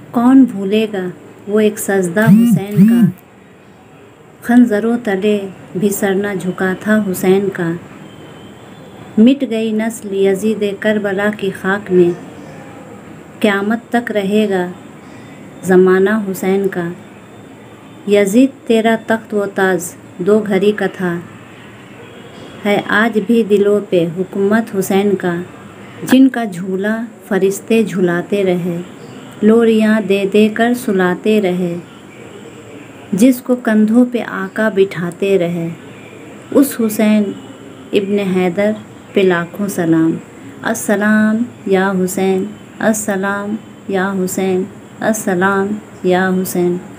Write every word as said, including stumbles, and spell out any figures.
कौन भूलेगा वो एक सजदा हुसैन का, खंजरों तले भी सर न झुका था हुसैन का। मिट गई नस्ल यजीद करबला की खाक में, क़यामत तक रहेगा ज़माना हुसैन का। यजीद तेरा तख्त व ताज दो घड़ी का था, है आज भी दिलों पे हुकूमत हुसैन का। जिनका झूला फरिश्ते झुलाते रहे, लोरियां दे दे कर सुलाते रहे, जिसको कंधों पे आका बिठाते रहे, उस हुसैन इब्न हैदर पे लाखों सलाम। अस्सलाम या हुसैन, अस्सलाम या हुसैन, अस्सलाम या हुसैन।